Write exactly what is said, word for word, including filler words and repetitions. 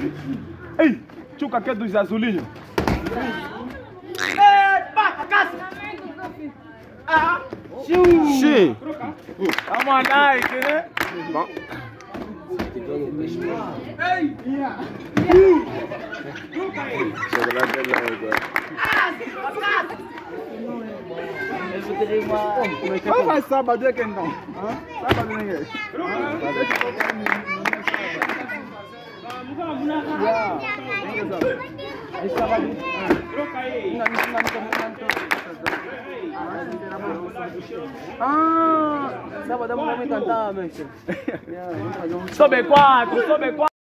Ei, chuca aqui dos azulinhos. Epa, casa! Ah! Sim! É uma Nike, né? Bom. Ei! Vai mais sábado aqui então. Sábado ninguém. Ah, sábado vamos cantar, mestre. Sobe quatro, sobe quatro.